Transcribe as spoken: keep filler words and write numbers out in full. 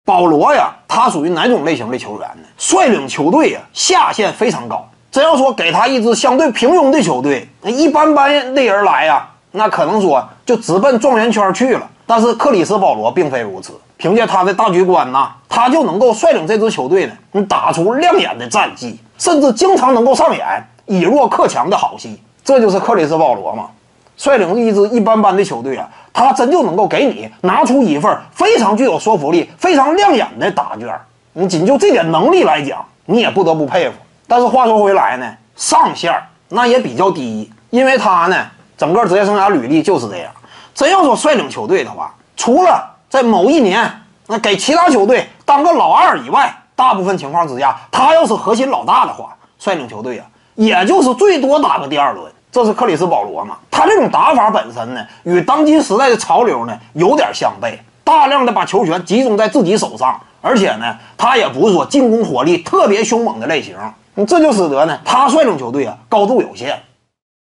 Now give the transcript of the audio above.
保罗呀，他属于哪种类型的球员呢？率领球队呀，下限非常高。真要说给他一支相对平庸的球队，那一般般的人来呀，那可能说就直奔状元圈去了。但是克里斯保罗并非如此，凭借他的大局观呐，他就能够率领这支球队呢，你打出亮眼的战绩，甚至经常能够上演以弱克强的好戏。这就是克里斯保罗嘛。率领一支一般般的球队啊，他真就能够给你拿出一份非常具有说服力、非常亮眼的答卷。你仅就这点能力来讲，你也不得不佩服。但是话说回来呢，上限那也比较低，因为他呢整个职业生涯履历就是这样。真要说率领球队的话，除了在某一年那给其他球队当个老二以外，大部分情况之下，他要是核心老大的话，率领球队啊，也就是最多打个第二轮。这是克里斯保罗嘛？他这种打法本身呢，与当今时代的潮流呢有点相悖，大量的把球权集中在自己手上，而且呢，他也不是说进攻火力特别凶猛的类型，这就使得呢他率领球队啊高度有限。